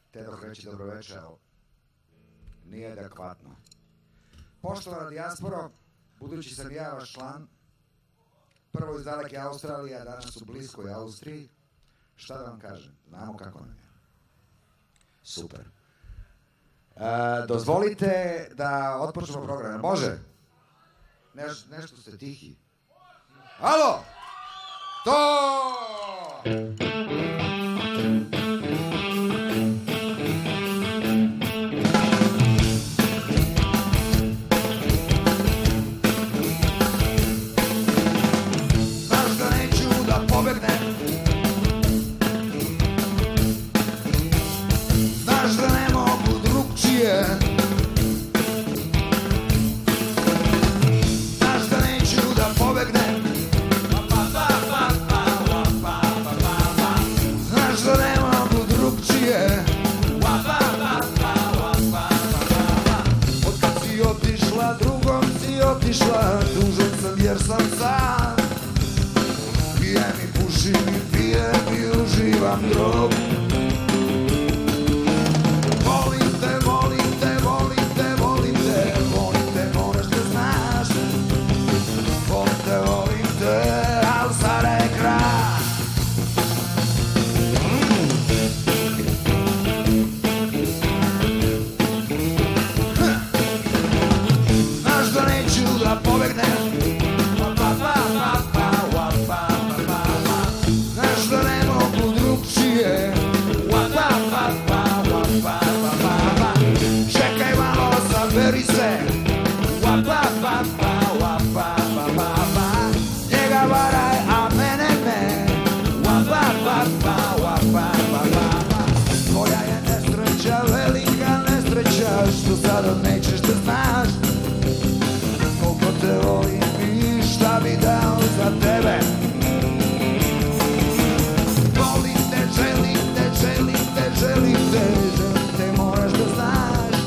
Teodor reći dobroveče, ali nije adekvatno. Poštovana dijasporo, budući sam ja vaš član, prvo iz daleke Australije, a danas u bliskoj Austriji, šta da vam kažem, znamo kako nam je. Super. Dozvolite da otpočnemo program. Može? Nešto ste tihi. Alo! To! Znaš da neću da pobegnem, znaš da ne mogu drugčije, znaš da neću da pobegnem, znaš da ne mogu drugčije. Od kad si otišla, drugom si otišla, tužan sam jer sam sam. Pijem i pušim i pijem i uživam drog. Volim te, volim te, volim te, volim te, volim te, moraš da znaš. Volim te, al sada je kraj. Znaš da neću da pobegnem, znaš da ne mogu drugčije. Čekaj malo, saberi se, njega varaj, a mene ne. Tvoja je nesreća, velika nesreća, što sada nećeš da znaš. Koliko te volim i šta bi dao za tebe. Volim te, želim te, želim te, želim te, želim te, moraš da znaš.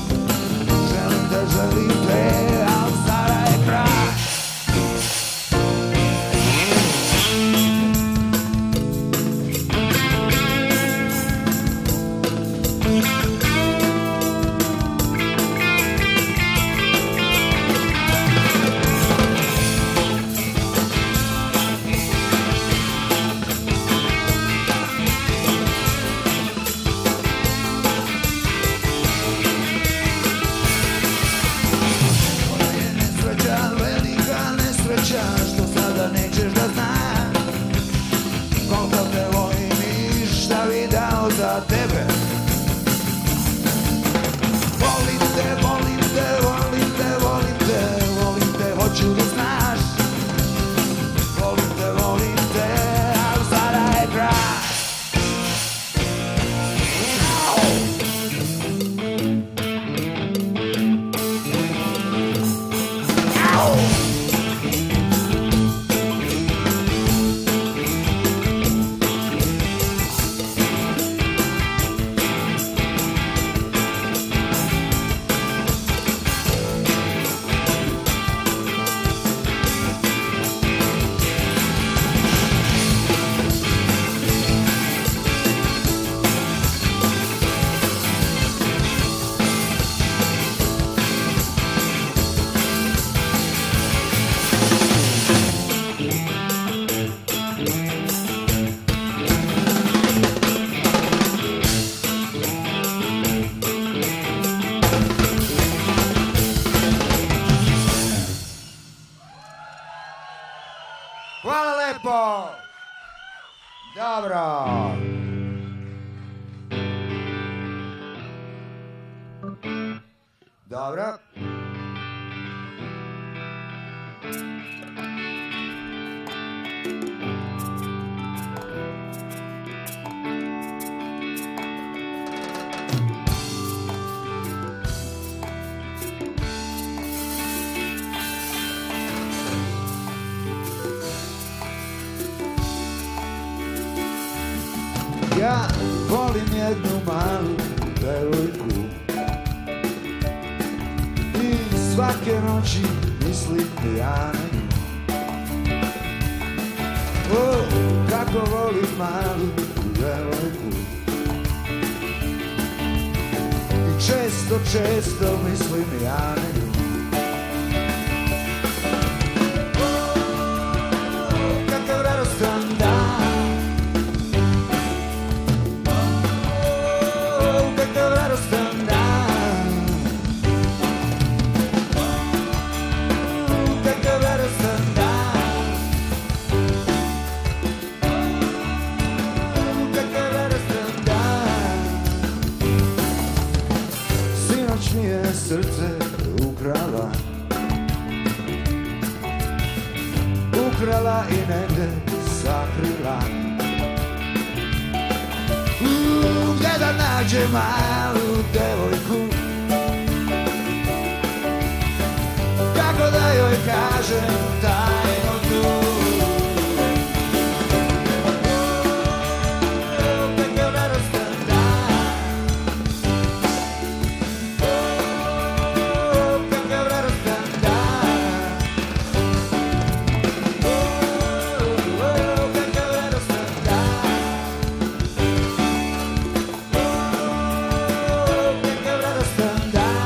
Želim te, al sada je kraj. Što sada nećeš da znaš. Koliko te volim i šta bi dao za tebe. Volim te, volim te, volim te, volim te, volim te, hoću da znaš. Volim te, al sada je kraj. Hvala lepo! Dobro! Dobro. Ja volim jednu malu devojku i svake noći mislim ja na nju. O, kako volim malu devojku. često, često mislim ja na nju. Kakav radostan dan, kakav radostan dan, kakav radostan dan, kakav radostan dan. Sinoć mi je srce ukrala, ukrala i negde sakrila. Gde da nađe malu devojku, kako da joj kažem tajno tu. Kakav radostan dan, kakav radostan dan, kakav radostan dan, kakav radostan dan.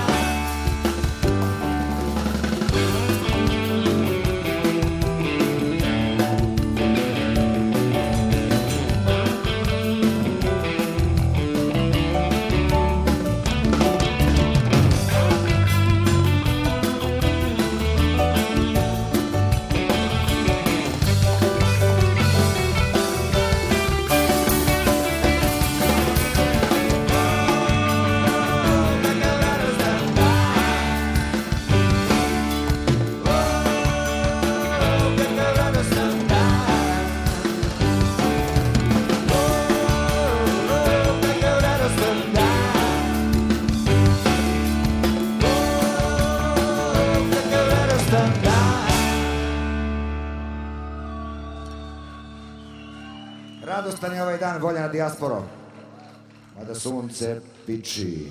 Radostan je ovaj dan, voljena dijasporo, mada sunce piči.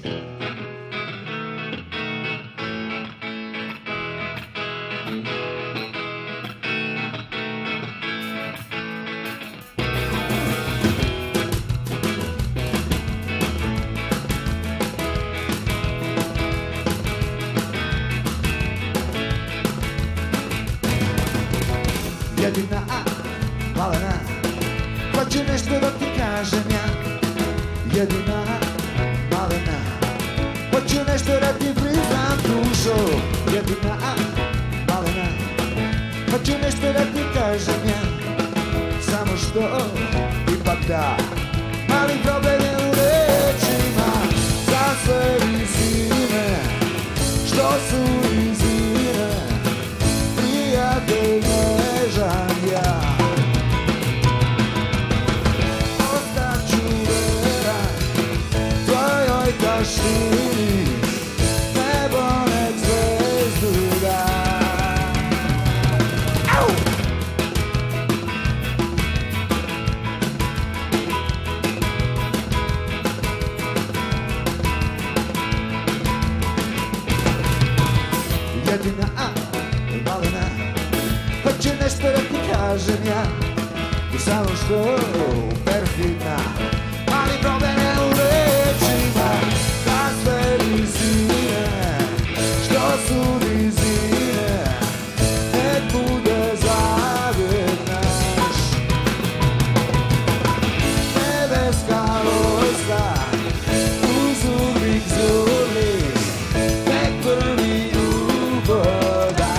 Jedina malena, hoće nešto da ti kažem ja. Jedina malena, hoću nešto da ti priznam dušo. Jedina malena, hoću nešto da ti kažem ja. Samo što ipak da, mali problem je u rečima. Za sve visine, što su visine, prijatelj nežan ja. Taštini, nebo nek zvezdu da. Au! Jedina malena, hoće nešto da ti kažem ja. I samo što perfidna, ali problem je u rečima. Da sve visine, što su visine, nek bude zavijek naš. Nebeska vojska, uz uvijek zurli, nek prvi uboda.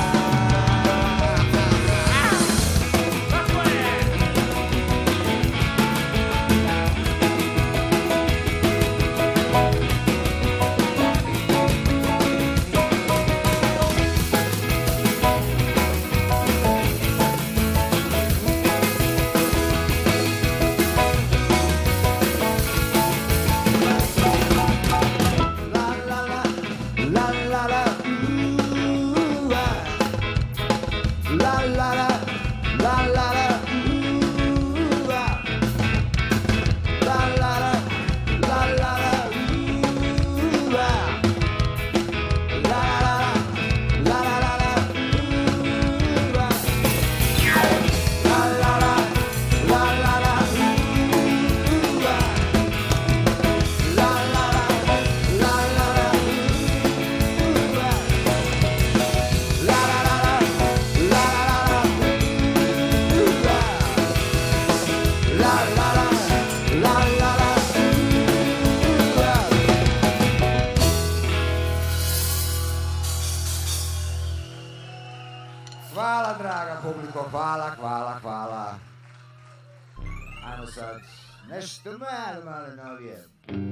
hvala. Ajmo sad nešto malo novije.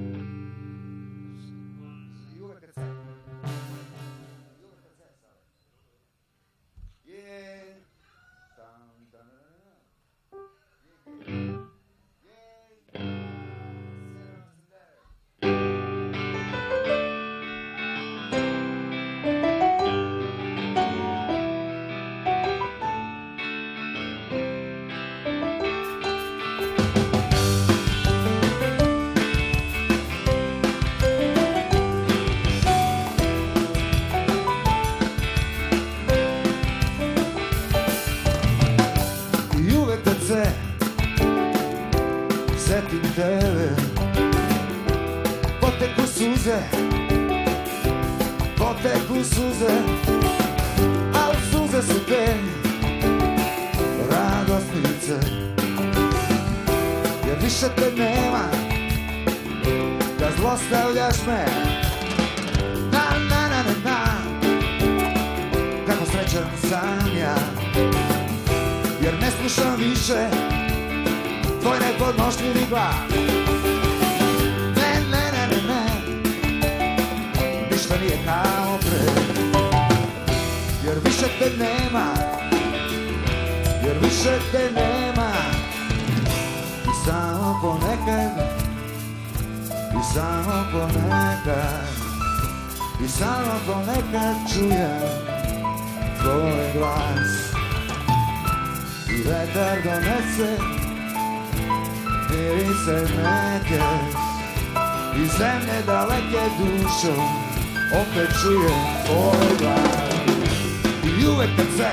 Setim tebe, poteku suze, al suze su te radosnice, jer više te nema da zlostavljaš me. Na, kako srećan sam ja, jer ne slušam više tvoj nepodnošljivi glas. Ne, ništa nije kao pre, jer više te nema, i samo ponekad čujem tvoj glas. I vetar donese mirise neke, iz zemlje daleke dušom opet čujem tvoj glas. I uvek kad se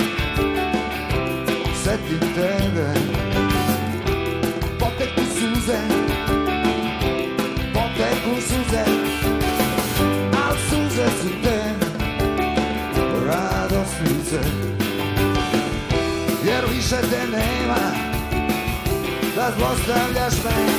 setim tebe, poteku suze, al suze su te radosnice, jer više te nema da zlostavljaš me.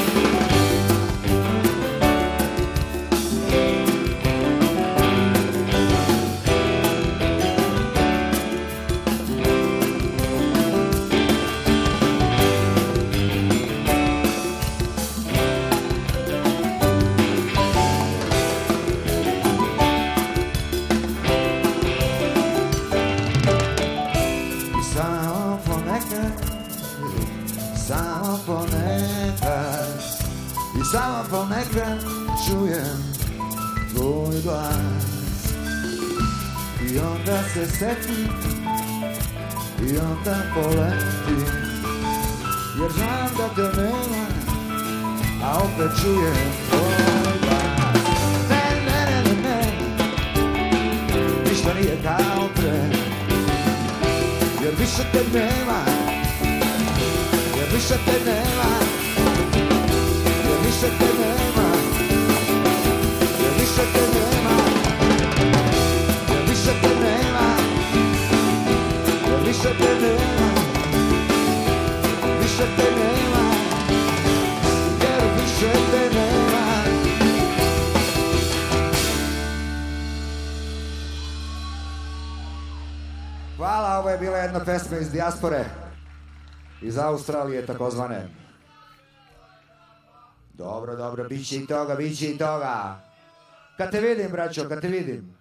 Samo ponekad čujem tvoj glas, i onda se setim, i onda poletim, jer znam da te nema, a opet čujem tvoj glas. Ne, ništa nije kao pre, jer više te nema, više te nema, više te nema, više te nema, više te nema, više te nema, više te nema, jer više te nema. Hvala, ovo je bila jedna pesma iz dijaspore, iz Australije takozvane. Dobro, bit će i toga. Kad te vidim, braćo, kad te vidim.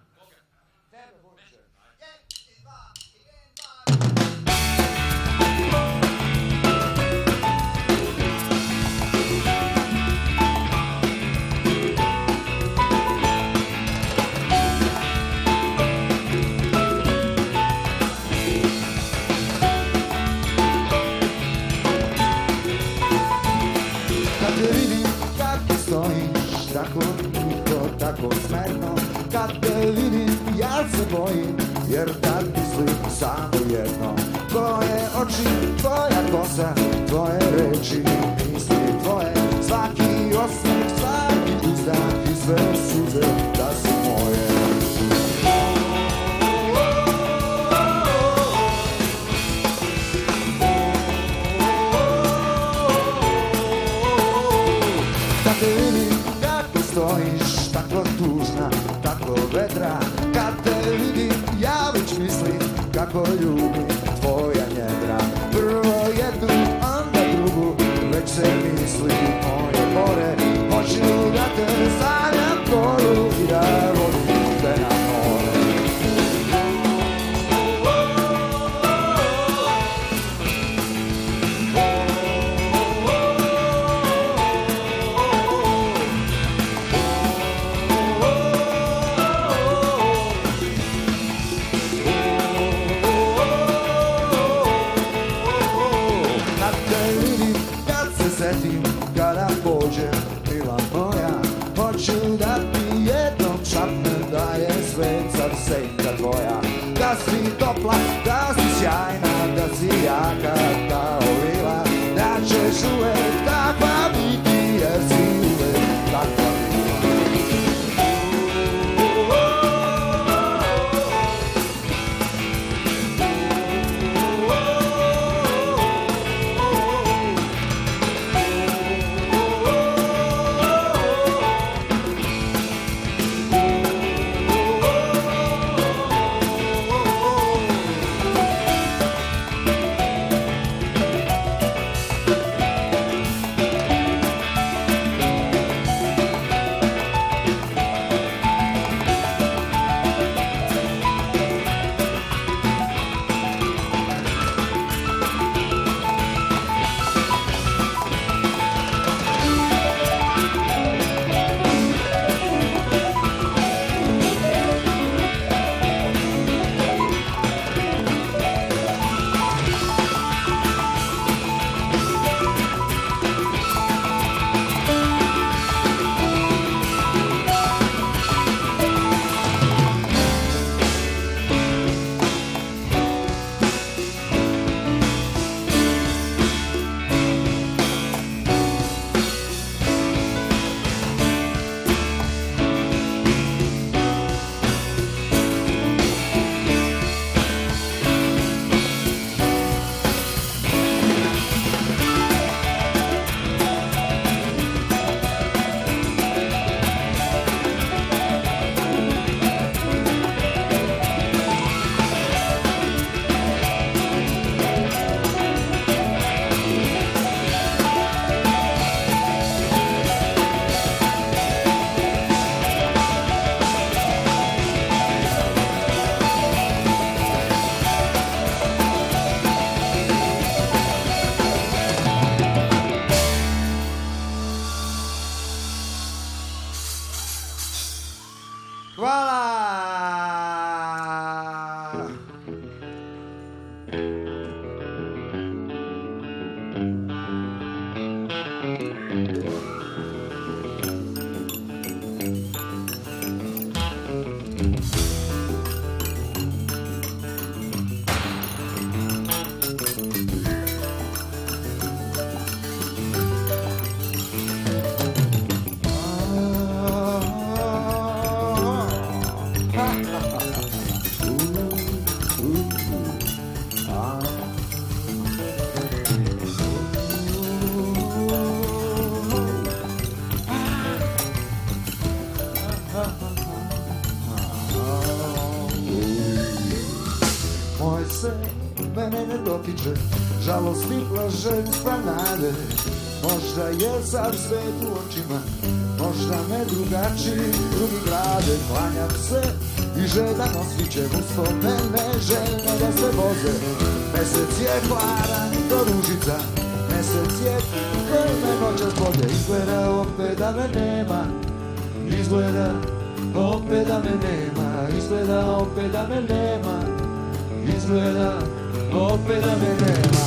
Tako smerno, kad te vidim, ja se bojim, jer tad mislim samo jedno. Tvoje oči, tvoja kosa, tvoje reči, misli tvoje, svaki osmeh, svaki uzdah i sve suze da su moje. Kad te vidim, kako stojiš, tako tužna, tako vedra, kad te vidim, ja već mislim kako ljubim tvoja njena. setim kada pođe mila moja. Hoću da ti jednom šapnem da je svet sad senka tvoja. Da si topla, da si sjajna, da si jaka kao lila. Da ćeš uvek takva biti jer si uvek takva bila. Mene ne dotiče žalosti blaženstva nade. Možda je sav svet u očima, možda me drugačiji drugi grade. Klanjam se i žedan osvićem uspomene željne da se voze. Mesec je hladan do ružica, mesec je koji me noćas bode. Izgleda opet da me nema, izgleda opet da me nema, izgleda opet da me nema, izgleda opet da me nema.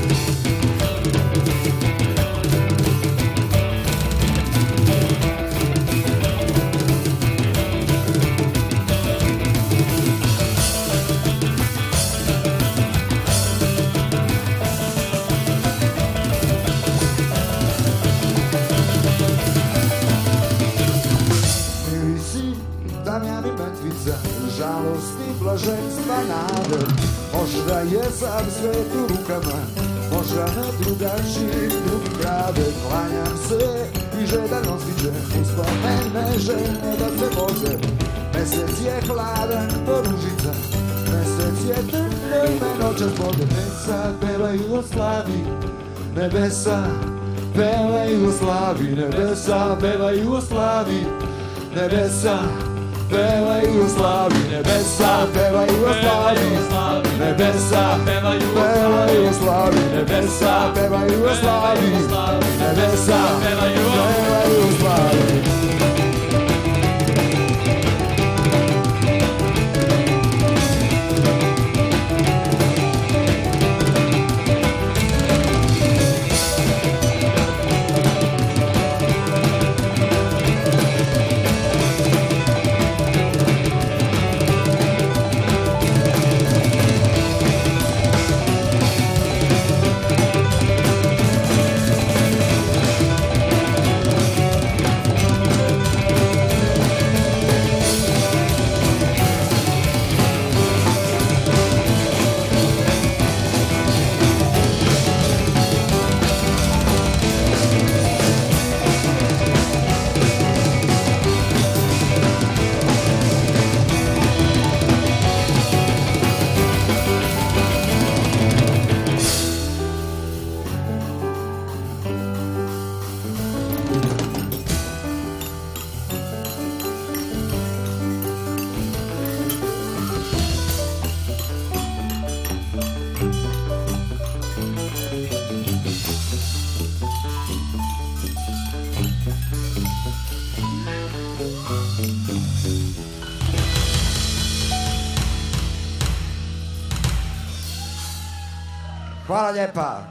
Mirisi Damjan i Metvica, žalosti, blaženstva, nade. Možda je sam svet u rukama, možda me drugačiji drugi grade. Klanjam se i žedan osvićem uspomene željne da se voze. Mesec je hladan do ružica, mesec je trno i me noćas bode. Nebesa pevaju o slavi, nebesa pevaju o slavi, nebesa pevaju o slavi, nebesa pevaju o slavi, nebesa pevaju o slavi, nebesa pevaju o slavi, nebesa pevaju o slavi, nebesa pevaju o slavi. Hvala lijepa.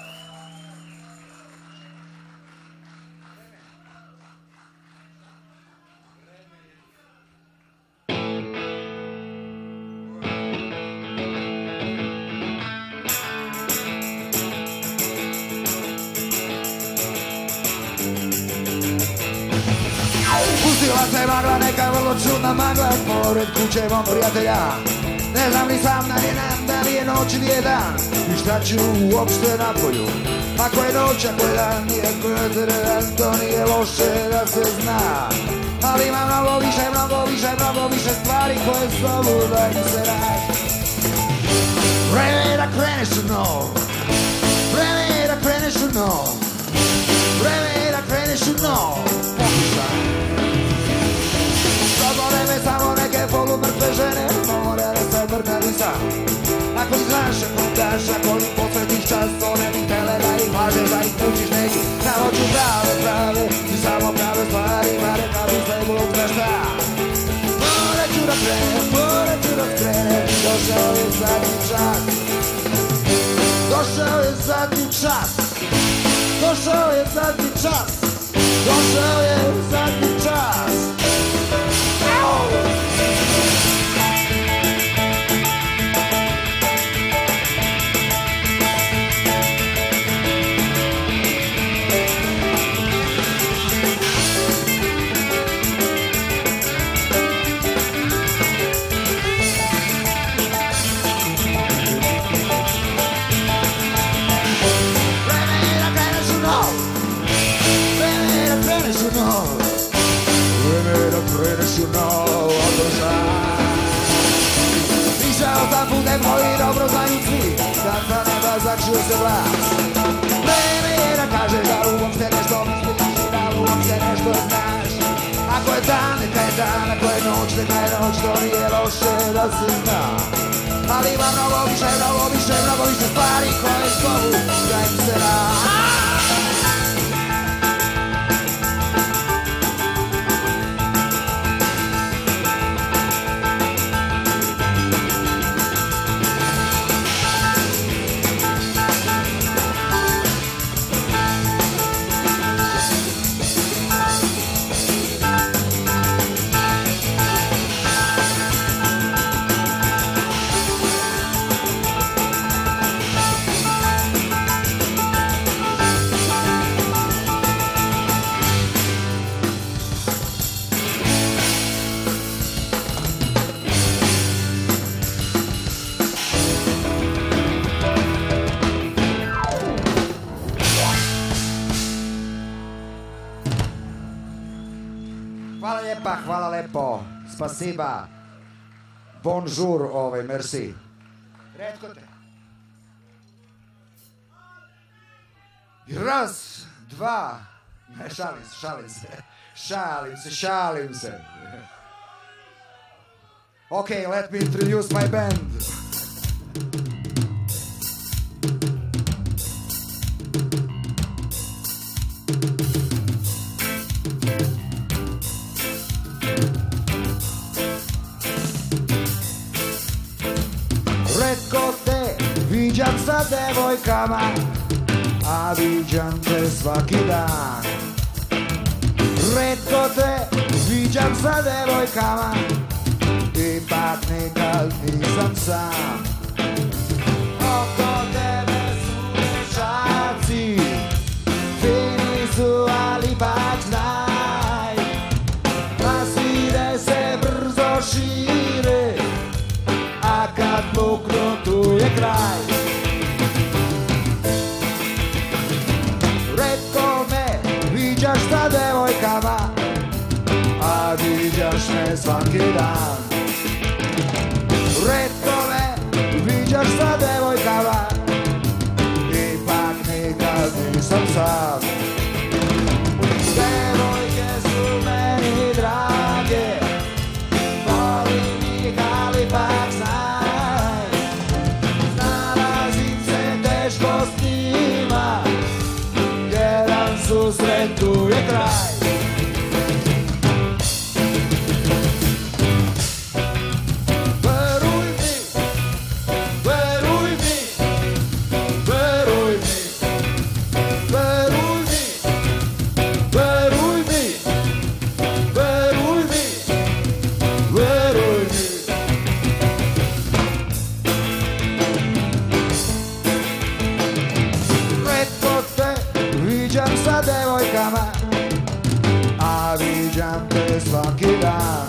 Pustila se magla, neka vrlo čudna magla pored kuće mog prijatelja. Ne znam ni sam da li je noć ili je dan i šta ću uopšte napolju. Ako je noć, ako je dan, iako je dan, to nije loše da se zna. Ali ima mnogo više stvari koje zovu da im se radi. Vreme je da kreneš u nov, vreme je da kreneš u nov, vreme je da kreneš u nov. Pokušaj. Zabole me samo neke polumrtve žene, more da se mrkali sam. Ako ih znaš, ako daš, ako im posvetiš čas, one bi tele da ih lažeš, da ih pučiš neki. Na oču prave, i samo prave stvari, ma reka bi sve Bog zna šta. Morat ću da krenem, došao je zadnji čas. Došao je zadnji čas, došao je zadnji čas, došao je zadnji čas. Išao sam putem koji dobro znaju svi, kad sa neba začuo se glas. Vreme je da kažeš da uopšte nešto misliš i da uopšte nešto znaš. Ako je dan, neka je dan, ako je noć, neka je noć, to nije loše da se zna. Ali ima mnogo više stvari koje zovu da im se radi. Hvala lepo, spasiba, bonjour, merci. Retko te. Raz, dva, ne, šalim se. Okay, let me introduce my band. Retko te viđam sa devojkama, a viđam te svaki dan. Retko te viđam sa devojkama, ipak nikad nisam sam. Oko tebe su dečaci, fini su ali ipak znaj, nasvire se brzo šire, a kad puknu tu je kraj. Retko me viđaš sa devojkama, a viđaš me svaki dan. Retko me viđaš sa devojkama, ipak nikad nisam sam. Devojke su meni drage, volim ih ali pak znaj, nalazim se teško s njima, jedan susret tu je kraj. svaki dan.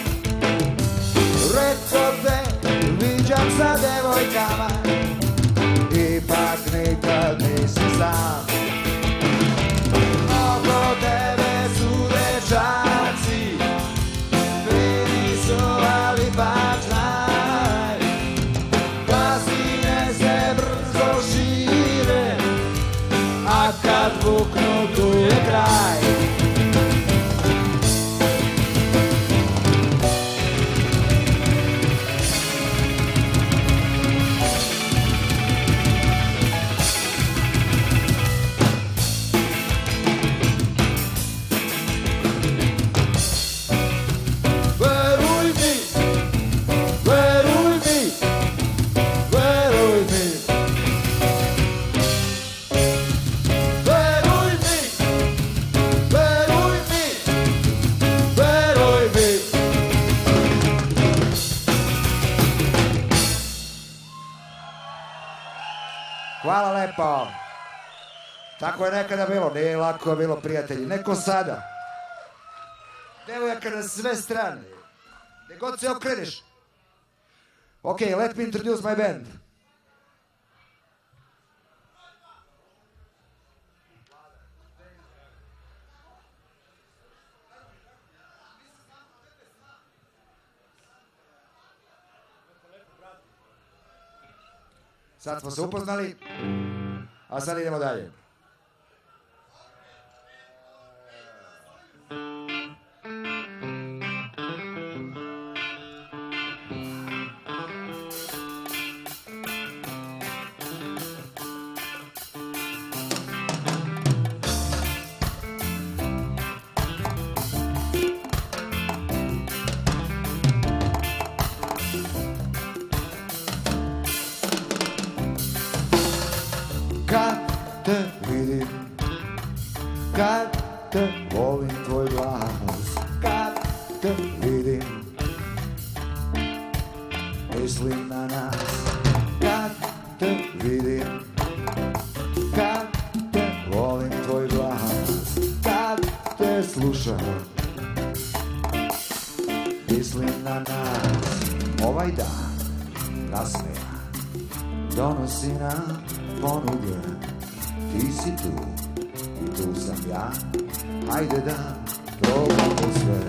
Retko te viđam sa devojkama, ipak nikad nisi sam. Oko tebe su dečaci, fini su ali pak znaj, glasine se brzo šire, a kad buknu tu je kraj. Hvala lepo. Tako je nekada bilo, nije lako bilo, prijatelji. Neko sada. Devojaka na sve strane. Gde god se okreneš. Ok, let me introduce my band. Sad smo se upoznali, a sad idemo dalje. Kad te vidim, kad te volim tvoj glas, kad te vidim, mislim na nas. Kad te vidim, kad te volim tvoj glas, kad te slušam, mislim na nas. Ovaj dan nasmejan donosi nam ponude, ti si tu i tu sam ja, hajde da probamo sve.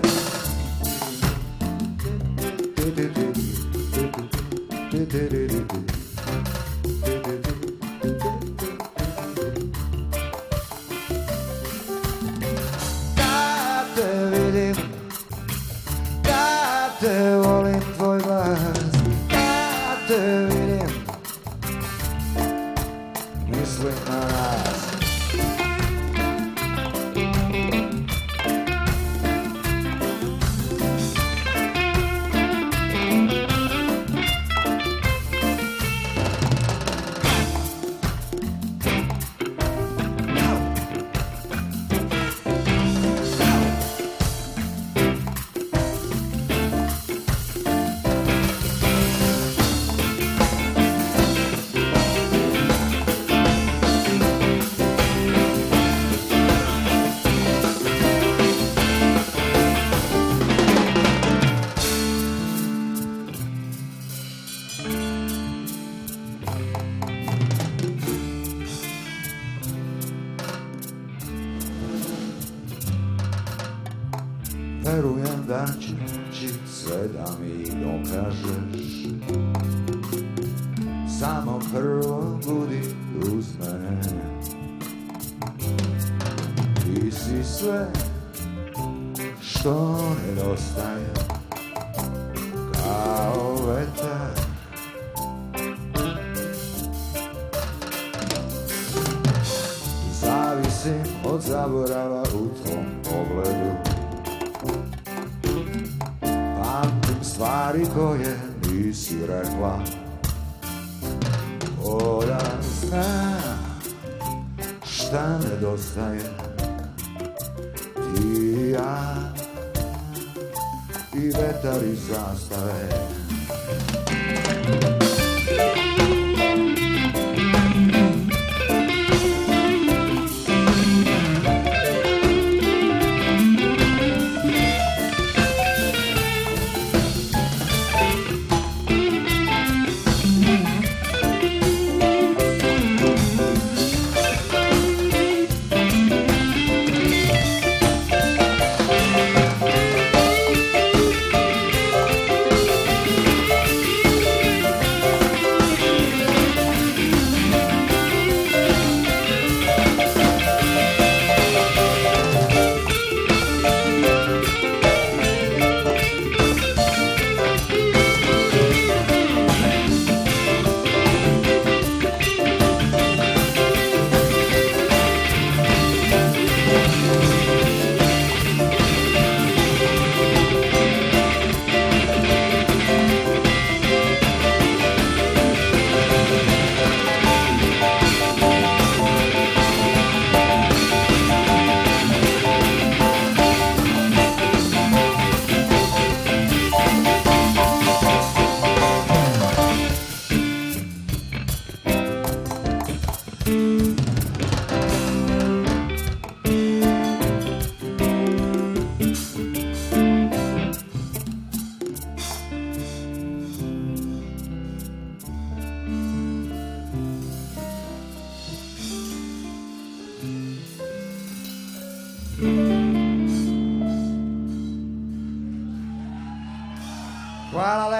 Kad te vidim, kad te volim tvoj glas, kad te vidim, mislim na nas. Verujem da ćeš sve da mi dokažeš, samo prvo budi uz mene. Ti si sve što nedostaje, kao vetar. Zavisim od zaborava u tvom pogledu, pamtim stvari koje nisi rekla, ko da zna šta nedostaje. Ti i ja i vetar iz zastave.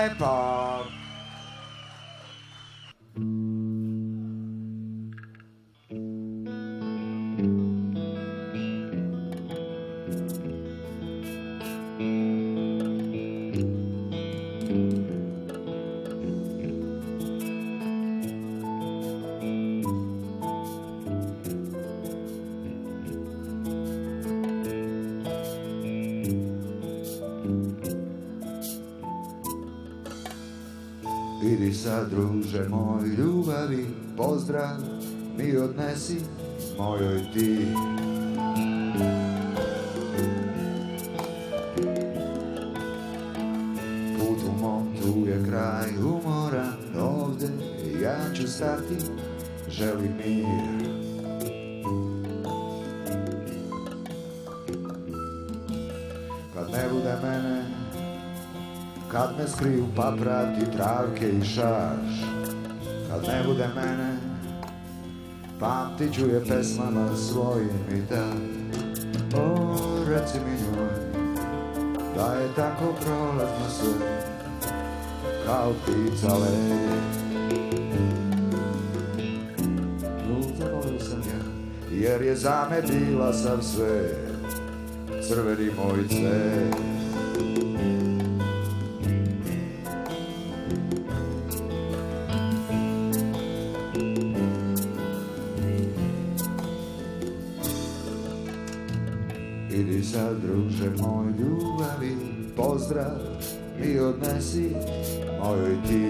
lepo. Idi sad, druže moj, ljubavi, pozdrav mi odnesi mojoj ti. Put u mom, tu je kraj umoran, ovde ja ću stati, želim mir. Kad ne bude mene, kad me skriju paprati, travke i šaš, kad ne bude mene, pamtit ću je pesmama svojim i tad. O, reci mi njoj, da je tako prolazno sve, kao ptica led. Zavolio sam ja, jer je za me bila sav sve, crveni moj cvet. Idi sad, druže moj, ljubavi, pozdrav mi odnesi mojoj ti.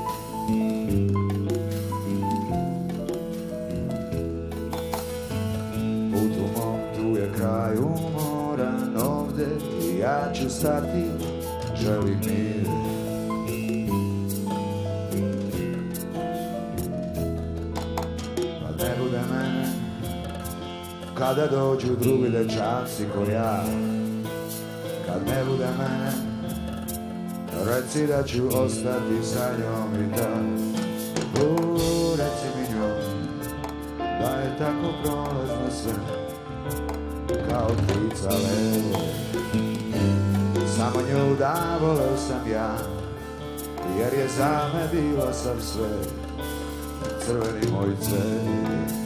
Put u mom, tu je kraj umoran, ovde i ja ću stati, želim mir. Kad ne bude mene, kada dođu drugi dečaci ko ja, kad ne bude mene, reci da ću ostati sa njom i tad. Reci mi njoj, da je tako prolazno sve, kao ptica led. Samo nju da voleo sam ja, jer je za me bila sav sve, crveni moj cvet.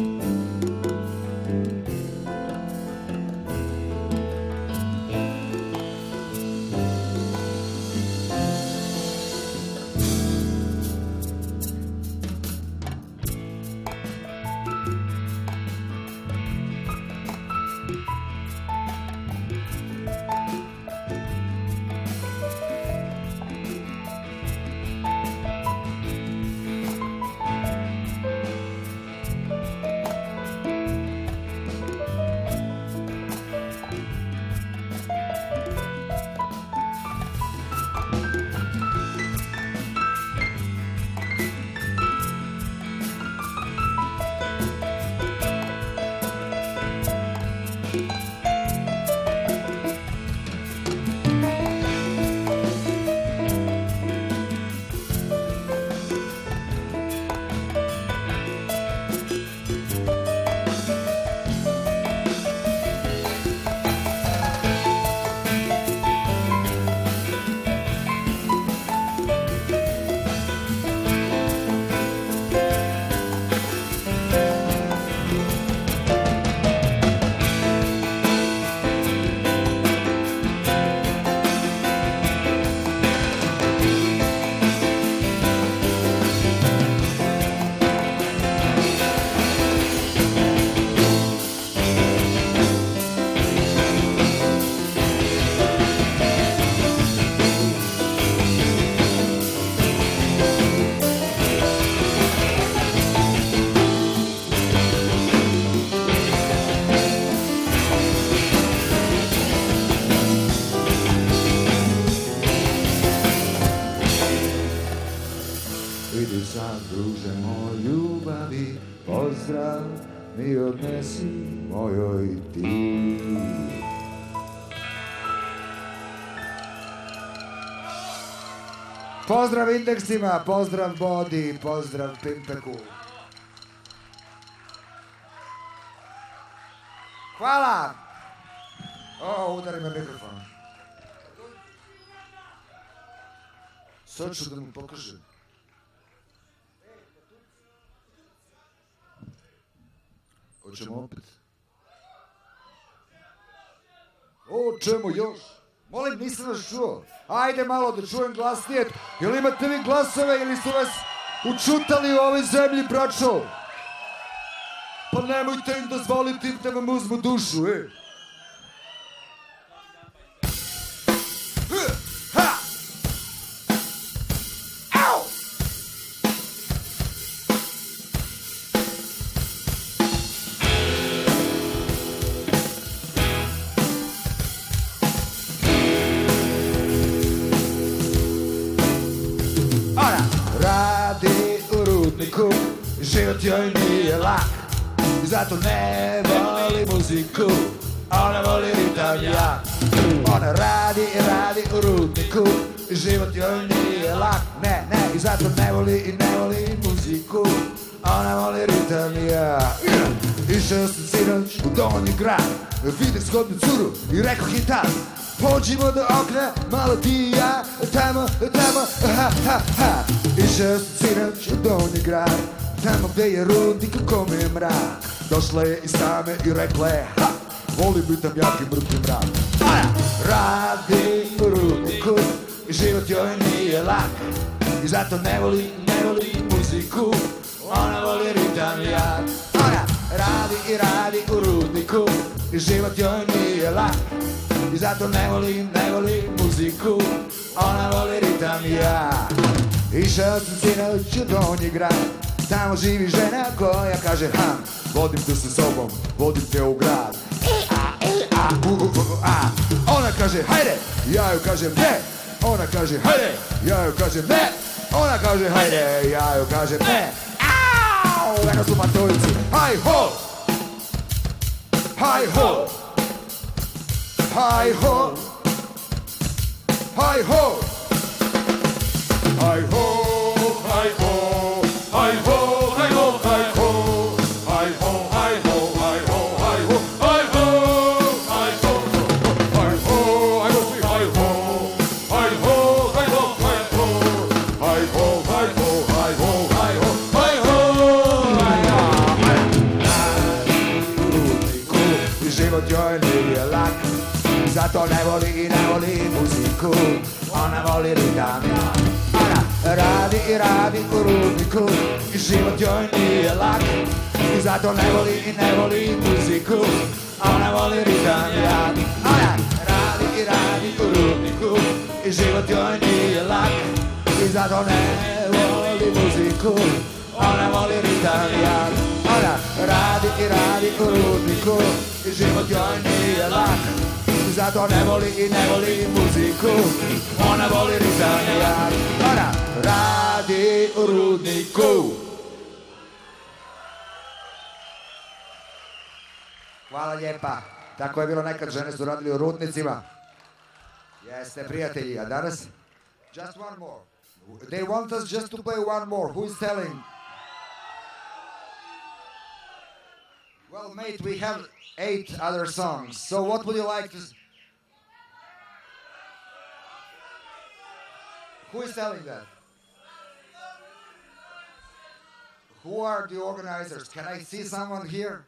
Idi sad, druže moj, ljubavi, pozdrav mi odnesi mojoj ti. Pozdrav Indeksima, pozdrav Bodi, pozdrav Pimpeku. Hvala! O, udari me mikrofon. Sad ću da mu pokažem. Hoćemo opet? Hoćemo još? Molim, nisam vas čuo. Ajde malo da čujem glasnije. Jel imate vi glasove ili su vas učutali u ovoj zemlji, braćo? Pa nemojte im dozvoliti da vam uzmu dušu, Život joj nije lak, zato ne voli muziku, ona voli ritam jak. Ona radi i radi u rudniku, život joj nije lak, ne, i zato ne voli muziku, ona voli ritam jak. Išao sam sinoć u Donji grad, vidio zgodnu curu i rekao hi tad, pođimo do okna, malo ti i ja, tamo, ha, ha, ha. Išao sam sinoć u Donji grad, tamo gde je rudnik u kome je mrak. Došla je iz tame i rekla je, ha, volim ritam jak i mrtvi mrak. Ona radi u rudniku i život joj nije lak, i zato ne voli muziku, ona voli ritam jak. Ona radi i radi u rudniku i život joj nije lak, i zato ne voli muziku, ona voli ritam jak. Išao sam sinoć u Donji grad, tamo živi žena koja kaže, vodim te sa sobom, vodim te u grad. Ona kaže, hajde, ja joj kažem ne. Ona kaže, hajde, ja joj kažem ne. Ona kaže, hajde, ja joj kažem ne. Eno su maturici, haj ho, haj ho, haj ho, haj ho, haj ho, haj ho, haj ho. Zato ne voli muziku, ona voli ritam. Ona radi i radi u rudniku i život joj nije lak, i zato ne voli muziku, ona voli ritam. Ona radi i radi u rudniku i život joj nije lak, i zato ne voli muziku, ona voli ritam. Ona radi i radi u rudniku i život joj nije lak, zato ne voli muziku, ona voli ritam jak. Ona radi u rudniku. Hvala lijepa. Tako je bilo nekad, žene su radili u rudnicima. Jeste, prijatelji, a danas? Just one more. They want us just to play one more. Who is telling? Well, mate, we have 8 other songs. So what would you like to... Who is telling that? Who are the organizers? Can I see someone here?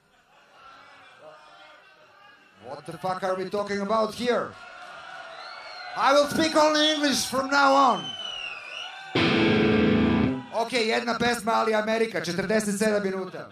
What the fuck are we talking about here? I will speak only English from now on. Ok, jedna pesma, ali Amerika, 47 minuta.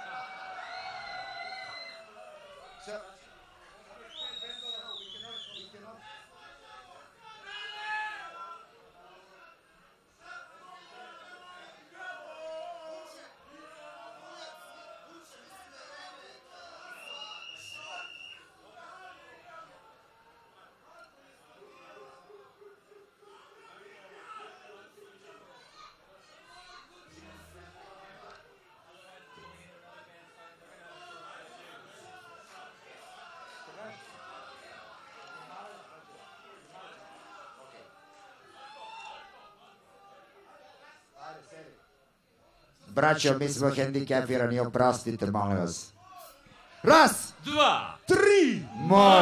Braćo, mi smo hendikepirani, oprostite, molim vas. Raz, dva, tri,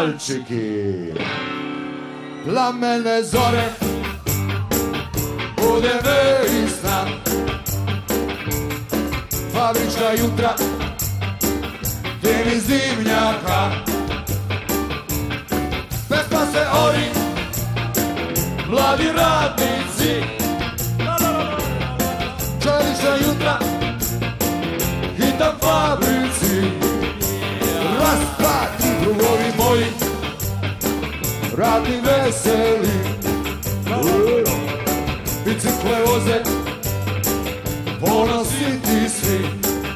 malčiki. Plamene zore u bude neistina. Fabrička jutra, dim iz dimnjaka. Pesma se ori, mladi radnici. Čelična jutra, hitam fabrici. Raz, dva, tri, drugovi moji, radni veseli. Bicikle voze, ponositi svi.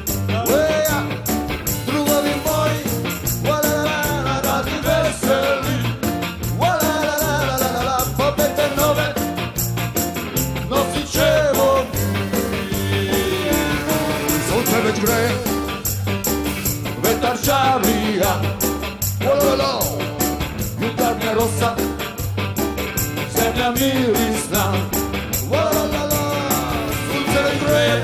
Drugovi moji, radni veseli. Pobede nove, nosit ćemo mi. Sunce već greje, vetar čavija. Jutarnja rosa, zemlja mirisna. Sunce već greje,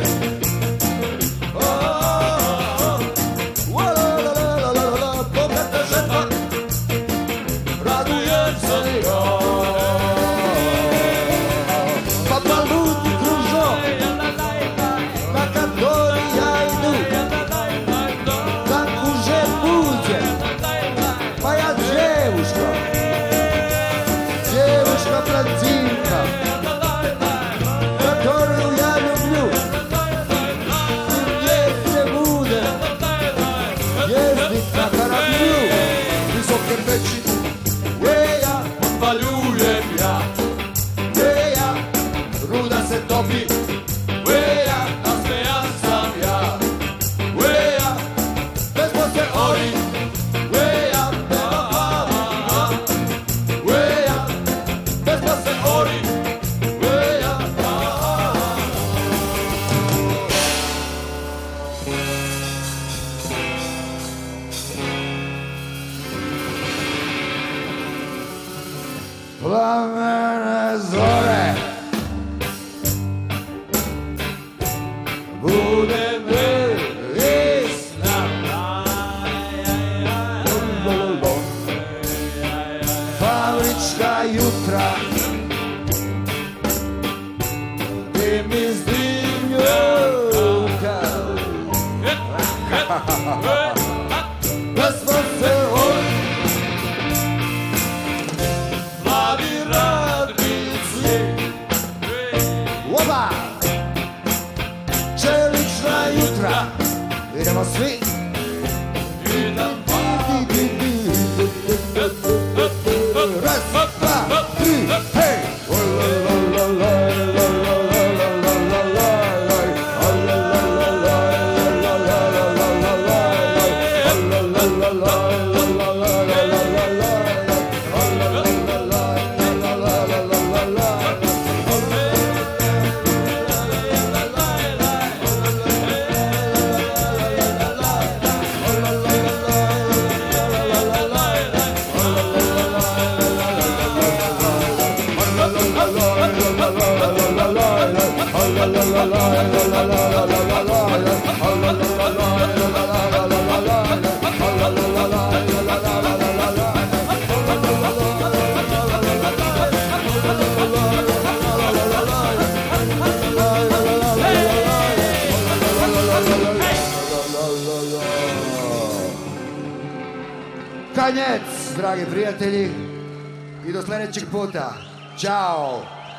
bogata žetva, radujem se ja. Papa ludi kružo, na kantori ja idu, da kuže buđe, pa ja djevuşka, djevuşka Francinka, koju ja ljublju, jezde bude, jezdit na karablju, visoke peći, ja odpaljujem ja, ja, ruda se topi, ja, nasmejan sam ja, ja, pesmo se ori, ja, pesmo se ori, ja. Plamene zore, bude neistina. Fabrička jutra, dim iz dimnjaka. Pesma se ori, mladi radnici. Oba! Čelična jutra, idemo svi. Raz, dva, tri, hej! Konec, dragi prijatelji, i do sljedećeg puta. Ćao.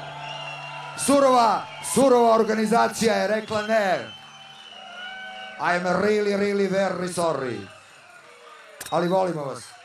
Surova organizacija je rekla ne. I'm really very sorry. Ali volimo vas.